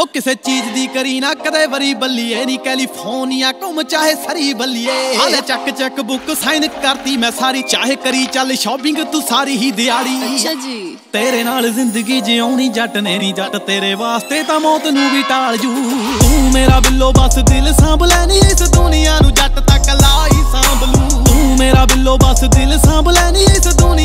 ਉਹ ਕਿਸੇ ਚੀਜ਼ ਦੀ ਕਰੀ ਨਾ ਕਦੇ ਵਰੀ ਬੱਲੀਏ ਨੀ ਕੈਲੀਫੋਰਨੀਆ ਘੁੰਮ ਚਾਹੇ ਸਰੀ ਬੱਲੀਏ ਹਾਲੇ ਚੱਕ ਬੁੱਕ ਸਾਈਨ ਕਰਤੀ ਮੈਂ ਸਾਰੀ ਚਾਹੇ ਕਰੀ ਚੱਲ ਸ਼ਾਪਿੰਗ ਤੂੰ ਸਾਰੀ ਹੀ ਦਿਹਾੜੀ। ਅੱਛਾ ਜੀ ਤੇਰੇ ਨਾਲ ਜ਼ਿੰਦਗੀ ਜਿਉਣੀ ਜੱਟ ਨੇ ਨੀ ਜੱਟ ਤੇਰੇ ਵਾਸਤੇ ਤਾਂ ਮੌਤ ਨੂੰ ਵੀ ਟਾਲ ਜੂ। ਤੂੰ ਮੇਰਾ ਬਿੱਲੋ ਬਸ ਦਿਲ ਸਾਂਭ ਲੈ ਨੀ ਇਸ ਦੁਨੀਆ ਨੂੰ ਜੱਟ ਤੱਕ ਲਾ ਹੀ ਸਾਂਭ ਲੂ। ਤੂੰ ਮੇਰਾ ਬਿੱਲੋ ਬਸ ਦਿਲ ਸਾਂਭ ਲੈ ਨੀ ਇਸ ਦੁਨੀਆ